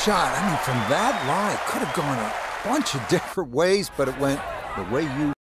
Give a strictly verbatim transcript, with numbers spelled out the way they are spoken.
shot. I mean, from that lie, could have gone a bunch of different ways, but it went the way you